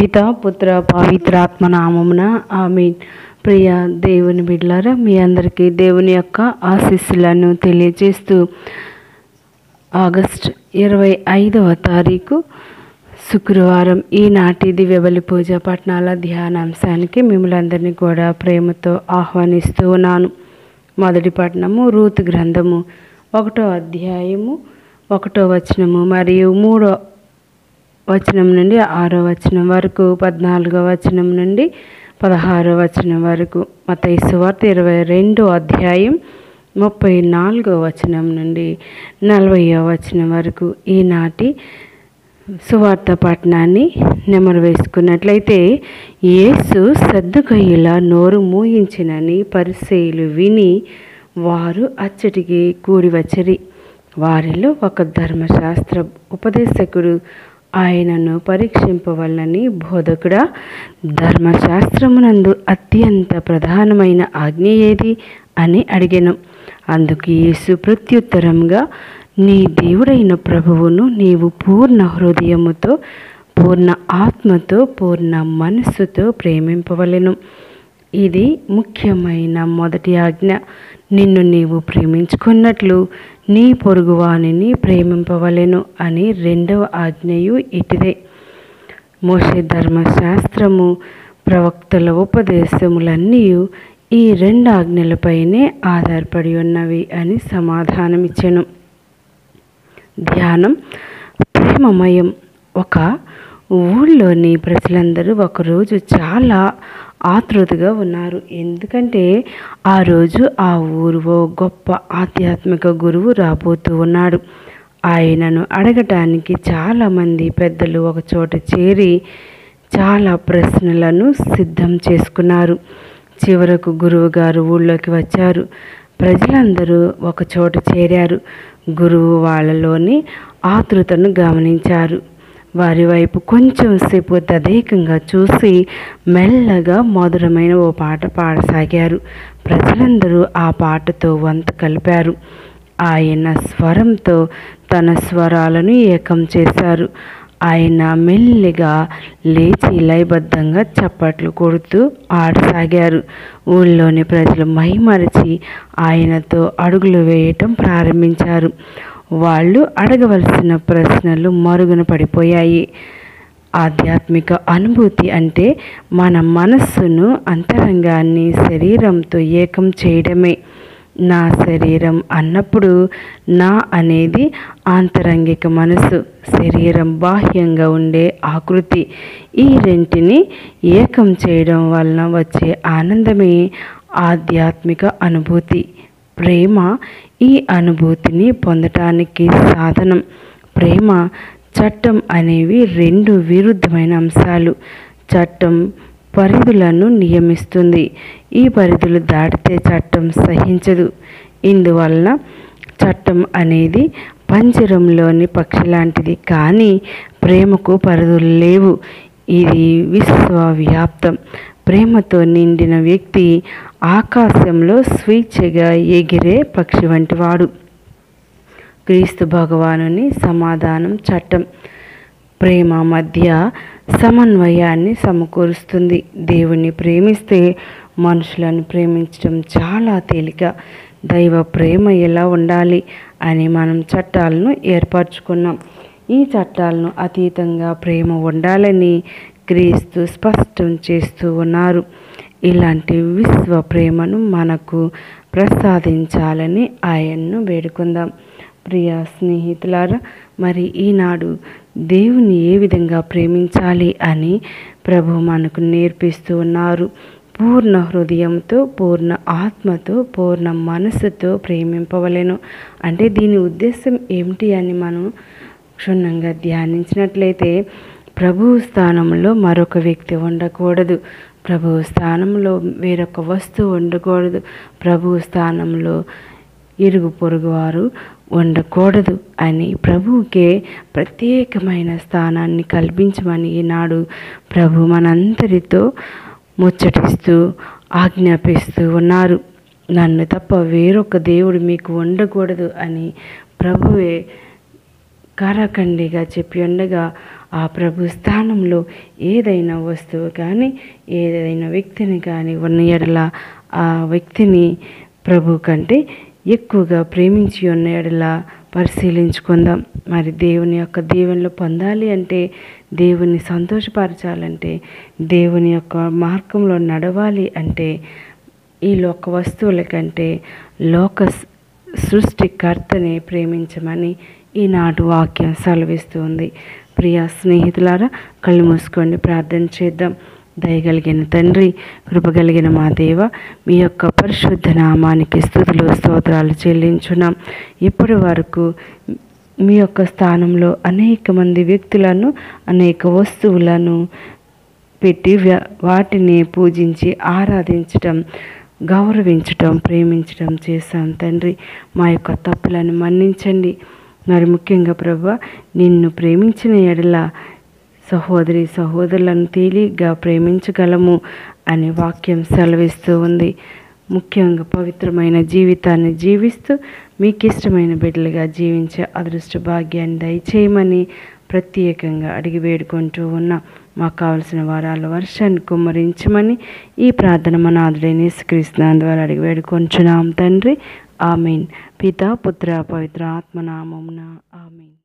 పితా పుత్ర పవిత్రాత్మ నామమున ఆమేన్. ప్రియ దేవుని బిడ్డలారా, మీ అందరికీ దేవుని యొక్క ఆశీస్సులను తెలియజేస్తూ ఆగస్టు 25వ తారీఖు శుక్రవారం ఈనాటి దివ్యబలి పూజ పట్టణాల ధ్యానాంశానికి మిమ్మల్ని అందరినీ కూడా ప్రేమతో ఆహ్వానిస్తూ ఉన్నాను. మొదటి పట్టణము రూతు గ్రంథము 1వ అధ్యాయము 1వ వచనము మరియు 3వ వచనం నుండి 6వ వచనం వరకు, 14వ వచనం నుండి 16వ వచనం వరకు, మత్తయి సువార్త 22వ అధ్యాయం 34వ వచనం నుండి 40వ వచనం వరకు ఈనాటి సువార్త పట్టణాన్ని నెమరు వేసుకున్నట్లయితే, యేసు సద్దూకయ్యుల నోరు మూయించినని పరిసయ్యులు విని వారు అచ్చటికి కూడి వచ్చిరి. వారిలో ఒక ధర్మశాస్త్ర ఉపదేశకుడు ఆయనను పరీక్షింపవలనని, బోధకుడా, ధర్మశాస్త్రమునందు అత్యంత ప్రధానమైన ఆజ్ఞ ఏది అని అడిగెను. అందుకు యేసు ప్రత్యుత్తరంగా, నీ దేవుడైన ప్రభువును నీవు పూర్ణ హృదయముతో, పూర్ణ ఆత్మతో, పూర్ణ మనస్సుతో ప్రేమింపవలెను. ఇది ముఖ్యమైన మొదటి ఆజ్ఞ. నిన్ను నీవు ప్రేమించుకున్నట్లు నీ పొరుగువానిని ప్రేమింపవలెను అని రెండవ ఆజ్ఞయు ఇటిదే. మోషే ధర్మశాస్త్రము, ప్రవక్తల ఉపదేశములన్నీ ఈ రెండు ఆజ్ఞలపైనే ఆధారపడి ఉన్నవి అని సమాధానమిచ్చెను. ధ్యానం. ప్రేమమయం. ఒక ఊళ్ళోని ప్రజలందరూ ఒకరోజు చాలా ఆతృతగా ఉన్నారు. ఎందుకంటే ఆ రోజు ఆ ఊరు ఓ గొప్ప ఆధ్యాత్మిక గురువు రాబోతూ ఉన్నాడు. ఆయనను అడగటానికి చాలామంది పెద్దలు ఒకచోట చేరి చాలా ప్రశ్నలను సిద్ధం చేసుకున్నారు. చివరకు గురువు గారు ఊళ్ళోకి వచ్చారు. ప్రజలందరూ ఒకచోట చేరారు. గురువు వాళ్ళలోని ఆతృతను గమనించారు. వారి వైపు కొంచెం సేపు తదేకంగా చూసి మెల్లగా మధురమైన ఓ పాట పాడసాగారు. ప్రజలందరూ ఆ పాటతో వంత కలిపారు. ఆయన స్వరంతో తన స్వరాలను ఏకం చేశారు. ఆయన మెల్లిగా లేచి లయబద్ధంగా చప్పట్లు కొడుతూ ఆడసాగారు. ఊళ్ళోని ప్రజలు మైమరిచి ఆయనతో అడుగులు వేయటం ప్రారంభించారు. వాళ్ళు అడగవలసిన ప్రశ్నలు మరుగున పడిపోయాయి. ఆధ్యాత్మిక అనుభూతి అంటే మన మనస్సును, అంతరంగాన్ని శరీరంతో ఏకం చేయడమే. నా శరీరం అన్నప్పుడు నా అనేది ఆంతరంగిక మనసు, శరీరం బాహ్యంగా ఉండే ఆకృతి. ఈ రెంటిని ఏకం చేయడం వలన వచ్చే ఆనందమే ఆధ్యాత్మిక అనుభూతి. ప్రేమ ఈ అనుభూతిని పొందటానికి సాధనం. ప్రేమ, చట్టం అనేవి రెండు విరుద్ధమైన అంశాలు. చట్టం పరిధులను నియమిస్తుంది. ఈ పరిధులు దాటితే చట్టం సహించదు. ఇందువలన చట్టం అనేది పంజరంలోని పక్షి లాంటిది. కానీ ప్రేమకు పరిధులు లేవు. ఇది విశ్వవ్యాప్తం. ప్రేమతో నిండిన వ్యక్తి ఆకాశంలో స్వేచ్ఛగా ఎగిరే పక్షి వంటివాడు. క్రీస్తు భగవానుని సమాధానం చట్టం. ప్రేమ మధ్య సమన్వయాన్ని సమకూరుస్తుంది. దేవుణ్ణి ప్రేమిస్తే మనుషులను ప్రేమించడం చాలా తేలిక. దైవ ప్రేమ ఎలా ఉండాలి అని మనం చట్టాలను ఏర్పరచుకున్నాం. ఈ చట్టాలను అతీతంగా ప్రేమ ఉండాలని క్రీస్తు స్పష్టం చేస్తూ ఉన్నారు. ఇలాంటి విశ్వ ప్రేమను మనకు ప్రసాదించాలని ఆయన్ను వేడుకుందాం. ప్రియ స్నేహితులారా, మరి ఈనాడు దేవుని ఏ విధంగా ప్రేమించాలి అని ప్రభు మనకు నేర్పిస్తూ ఉన్నారు. పూర్ణ హృదయంతో, పూర్ణ ఆత్మతో, పూర్ణ మనస్సుతో ప్రేమింపవలెను. అంటే దీని ఉద్దేశం ఏమిటి అని మనం క్షుణ్ణంగా ధ్యానించినట్లయితే, ప్రభువు స్థానంలో మరొక వ్యక్తి ఉండకూడదు. ప్రభువు స్థానంలో వేరొక వస్తువు ఉండకూడదు. ప్రభువు స్థానంలో ఇరుగు పొరుగు వారు ఉండకూడదు అని ప్రభువుకే ప్రత్యేకమైన స్థానాన్ని కల్పించమని ఈనాడు ప్రభు మనందరితో ముచ్చటిస్తూ ఆజ్ఞాపిస్తూ ఉన్నారు. నన్ను తప్ప వేరొక దేవుడు మీకు ఉండకూడదు అని ప్రభువే కారాఖండిగా చెప్పి ఉండగా ఆ ప్రభు స్థానంలో ఏదైనా వస్తువు కానీ ఏదైనా వ్యక్తిని కానీ ఉన్న ఎడల ఆ వ్యక్తిని ప్రభు కంటే ఎక్కువగా ప్రేమించి ఉన్న ఎడల పరిశీలించుకుందాం. మరి దేవుని యొక్క దీవెనలు పొందాలి అంటే, దేవుని సంతోషపరచాలంటే, దేవుని యొక్క మార్గంలో నడవాలి అంటే ఈ లోక వస్తువుల కంటే లోక సృష్టికర్తని ప్రేమించమని ఈనాటి వాక్యం సెలవిస్తుంది. ప్రియ స్నేహితులారా, కళ్ళు మూసుకోండి, ప్రార్థన చేద్దాం. దయగలిగిన తండ్రి, కృపగలిగిన మా దేవ, మీ యొక్క పరిశుద్ధ నామానికి స్తుతులు స్తోత్రాలు చెల్లించున్నాం. ఇప్పటి వరకు మీ యొక్క స్థానంలో అనేక మంది వ్యక్తులను, అనేక వస్తువులను పెట్టి వాటిని పూజించి ఆరాధించటం, గౌరవించటం, ప్రేమించటం చేశాం తండ్రి. మా యొక్క తప్పులను మన్నించండి. మరి ముఖ్యంగా ప్రభువా, నిన్ను ప్రేమించిన ఎడల సహోదరి సహోదరులను తేలిగ్గా ప్రేమించగలము అనే వాక్యం సెలవిస్తూ ఉంది. ముఖ్యంగా పవిత్రమైన జీవితాన్ని జీవిస్తూ మీకు ఇష్టమైన బిడ్డలుగా జీవించే అదృష్ట భాగ్యాన్ని దయచేయమని ప్రత్యేకంగా అడిగి వేడుకుంటూ ఉన్నాం. మాకు కావలసిన వరాల వర్షాన్ని కుమ్మరించమని ఈ ప్రార్థన మనాథుడైన యేసుక్రీస్తు ద్వారా అడిగి వేడుకొంచున్నాం తండ్రి. ఆమేన్. పితా పుత్ర పవిత్ర ఆత్మనామమున ఆమేన్.